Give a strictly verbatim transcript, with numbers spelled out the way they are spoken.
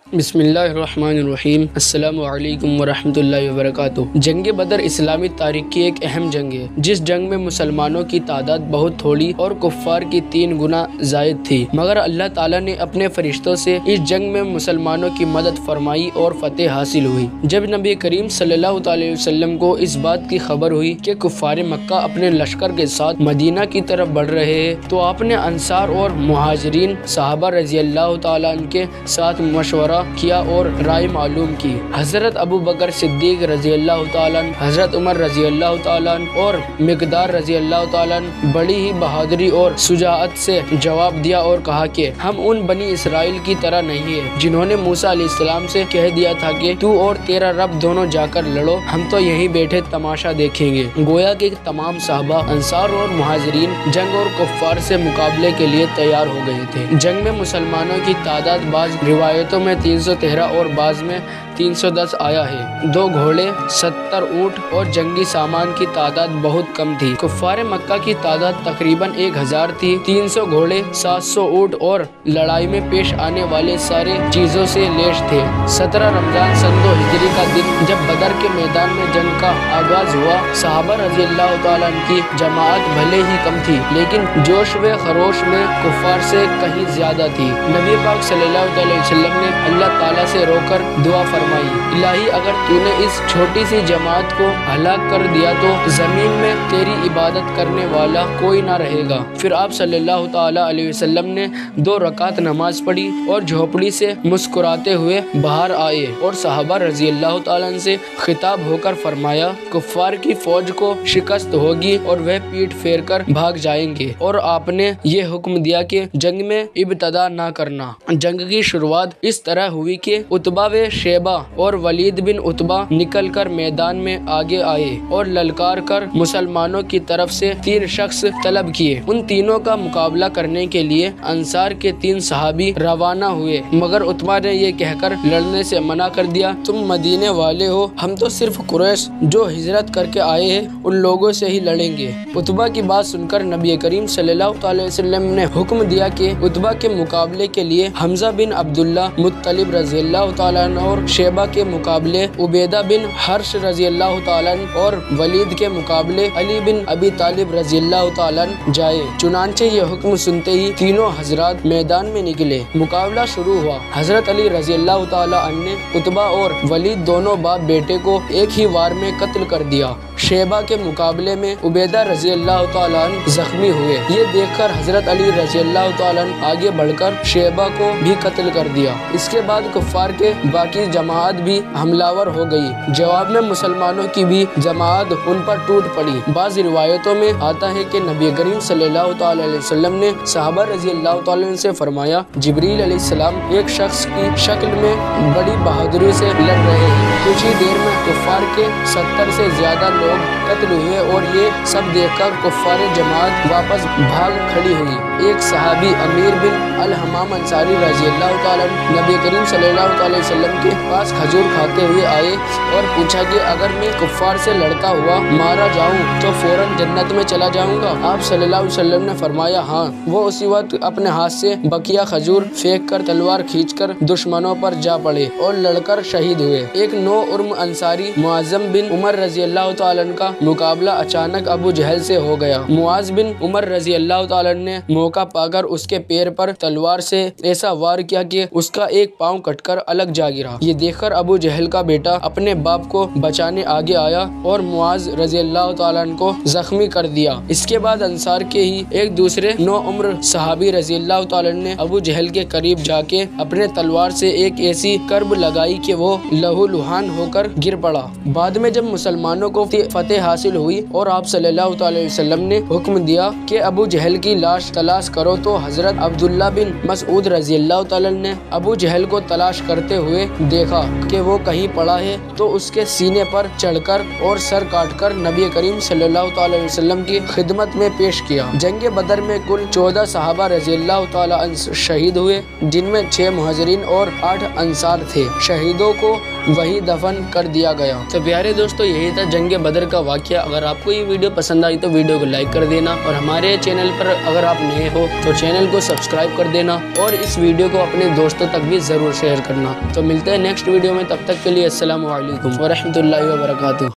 بسم اللہ الرحمن الرحیم۔ السلام علیکم ورحمۃ اللہ وبرکاتہ۔ جنگ بدر اسلامی تاریخ کی ایک اہم جنگ ہے، جس جنگ میں مسلمانوں کی تعداد بہت تھوڑی اور کفار کی تین گنا زائد تھی، مگر اللہ تعالیٰ نے اپنے فرشتوں سے اس جنگ میں مسلمانوں کی مدد فرمائی اور فتح حاصل ہوئی۔ جب نبی کریم صلی اللہ علیہ وسلم کو اس بات کی خبر ہوئی کہ کفار مکہ اپنے لشکر کے ساتھ مدینہ کی طرف بڑھ رہے ہیں، تو آپ نے انصار اور مہاجرین صحابہ رضی اللہ تعالیٰ عنہ کے ساتھ مشورہ کیا اور رائے معلوم کی۔ حضرت ابو بکر صدیق رضی اللہ تعالیٰ عنہ، حضرت عمر رضی اللہ تعالیٰ عنہ اور مقدار رضی اللہ تعالیٰ عنہ بڑی ہی بہادری اور شجاعت سے جواب دیا اور کہا کہ ہم ان بنی اسرائیل کی طرح نہیں ہیں جنہوں نے موسیٰ علیہ السلام سے کہہ دیا تھا کہ تو اور تیرا رب دونوں جا کر لڑو، ہم تو یہیں بیٹھے تماشا دیکھیں گے۔ گویا کہ تمام صحابہ، انصار اور مہاجرین جنگ اور کفار سے مقابلے کے لیے تیار ہو گئے تھے۔ جنگ میں مسلمانوں کی تعداد بعض روایتوں میں تین سو تیرہ اور بعض میں تین سو دس آیا ہے۔ دو گھوڑے، ستر اونٹ اور جنگی سامان کی تعداد بہت کم تھی۔ کفار مکہ کی تعداد تقریباً ایک ہزار تھی۔ تین سو گھوڑے، سات سو اونٹ اور لڑائی میں پیش آنے والے سارے چیزوں سے لیس تھے۔ سترہ رمضان سن دو ہجری کا دن جب بدر کے میدان میں جنگ کا آغاز ہوا، صحابہ رضی اللہ تعالیٰ عنہ کی جماعت بھلے ہی کم تھی، لیکن جوش و خروش میں کفار سے کہیں زیادہ تھی۔ نبی پاک صلی اللہ علیہ وسلم نے اللہ تعالیٰ سے رو کر دعا فرمائی، الہی اگر تو نے اس چھوٹی سی جماعت کو ہلاک کر دیا تو زمین میں تیری عبادت کرنے والا کوئی نہ رہے گا۔ پھر آپ صلی اللہ تعالیٰ علیہ وسلم نے دو رکعت نماز پڑھی اور جھوپڑی سے مسکراتے ہوئے باہر آئے اور صحابہ رضی اللہ تعالیٰ عنہ سے خطاب ہو کر فرمایا، کفار کی فوج کو شکست ہوگی اور وہ پیٹ پھیر کر بھاگ جائیں گے، اور آپ نے یہ حکم دیا کہ جنگ میں ابتدا نہ کرنا۔ جنگ کی شروعات اس طرح ہوئی کہ عتبہ و شیبہ اور ولید بن عتبہ نکل کر میدان میں آگے آئے اور للکار کر مسلمانوں کی طرف سے تین شخص طلب کیے۔ ان تینوں کا مقابلہ کرنے کے لیے انصار کے تین صحابی روانہ ہوئے، مگر عتبہ نے یہ کہہ کر لڑنے سے منع کر دیا، تم مدینے والے ہو، ہم تو صرف قریش جو ہجرت کر کے آئے ہیں ان لوگوں سے ہی لڑیں گے۔ عتبہ کی بات سن کر نبی کریم صلی اللہ علیہ وسلم نے حکم دیا کہ عتبہ کے مقابلے کے لیے حمزہ بن عبداللہ مطلب رضی اللہ تعالیٰ عنہ اور شیبہ کے مقابلے عبیدہ بن حرش رضی اللہ تعالیٰ عنہ اور ولید کے مقابلے علی بن ابی طالب رضی اللہ تعالیٰ عنہ جائے۔ چنانچہ یہ حکم سنتے ہی تینوں حضرات میدان میں نکلے۔ مقابلہ شروع ہوا۔ حضرت علی رضی اللہ تعالیٰ عنہ نے عتبہ اور ولید دونوں باپ بیٹے کو ایک ہی وار میں قتل کر دیا۔ شیبہ کے مقابلے میں عبیدہ رضی اللہ تعالیٰ عنہ زخمی ہوئے۔ یہ دیکھ کر حضرت علی رضی اللہ تعالیٰ عنہ آگے بڑھ کر شیبہ کو بھی قتل کر دیا۔ اس کے بعد کفار کے باقی جماعت بھی حملہ ہو گئی۔ جواب میں مسلمانوں کی بھی جماعت ان پر ٹوٹ پڑی۔ بعض روایتوں میں آتا ہے کہ نبی کریم صلی اللہ تعالیٰ علیہ وسلم نے صحابہ رضی اللہ تعالیٰ عنہ سے فرمایا، جبریل علیہ السلام ایک شخص کی شکل میں بڑی بہادری سے لڑ رہے ہیں۔ کچھ ہی دیر میں کفار کے ستر سے زیادہ لوگ قتل ہوئے اور یہ سب دیکھ کر کفار جماعت واپس بھاگ کھڑی ہوئی۔ ایک صحابی امیر بن الحمام انصاری رضی اللہ تعالیٰ عنہ نبی کریم صلی اللہ علیہ وسلم کے پاس کھجور کھاتے ہوئے آئے اور پوچھا کہ اگر میں کفار سے لڑتا ہوا مارا جاؤں تو فوراً جنت میں چلا جاؤں گا؟ آپ صلی اللہ علیہ وسلم نے فرمایا ہاں۔ وہ اسی وقت اپنے ہاتھ سے بقیہ کھجور پھینک کر تلوار کھینچ کر دشمنوں پر جا پڑے اور لڑ کر شہید ہوئے۔ ایک نو عرم انصاری معظم بن عمر رضی اللہ تعالیٰ عنہ کا مقابلہ اچانک ابو جہل سے ہو گیا۔ معاذ بن عمر رضی اللہ تعالیٰ عنہ نے موقع پا کر اس کے پیر پر تلوار سے ایسا وار کیا کہ اس کا ایک پاؤں کٹ کر الگ جا گرا۔ یہ دیکھ کر ابو جہل کا بیٹا اپنے باپ کو بچانے آگے آیا اور معاذ رضی اللہ تعالیٰ عنہ کو زخمی کر دیا۔ اس کے بعد انصار کے ہی ایک دوسرے نو عمر صحابی رضی اللہ تعالیٰ عنہ نے ابو جہل کے قریب جا کے اپنے تلوار سے ایک ایسی کرب لگائی کہ وہ لہو لہان ہو کر گر پڑا۔ بعد میں جب مسلمانوں کو فتح حاصل ہوئی اور آپ صلی اللہ علیہ وسلم نے حکم دیا کہ ابو جہل کی لاش تلاش کرو، تو حضرت عبداللہ بن مسعود رضی اللہ تعالیٰ عنہ نے ابو جہل کو تلاش کرتے ہوئے دیکھا کہ وہ کہیں پڑا ہے تو اس کے سینے پر چڑھ کر اور سر کاٹ کر نبی کریم صلی اللہ تعالیٰ علیہ وسلم کی خدمت میں پیش کیا۔ جنگ بدر میں کل چودہ صحابہ رضی اللہ تعالیٰ عنہ شہید ہوئے، جن میں چھ مہاجرین اور آٹھ انصار تھے۔ شہیدوں کو वही दफन कर दिया गया। तो प्यारे दोस्तों, यही था जंग बदर का वाक़या। अगर आपको ये वीडियो पसंद आई तो वीडियो को लाइक कर देना, और हमारे चैनल पर अगर आप नए हो तो चैनल को सब्सक्राइब कर देना, और इस वीडियो को अपने दोस्तों तक भी ज़रूर शेयर करना। तो मिलते हैं नेक्स्ट वीडियो में, तब तक के लिए अस्सलामु अलैकुम व रहमतुल्लाहि व बरकातुहू।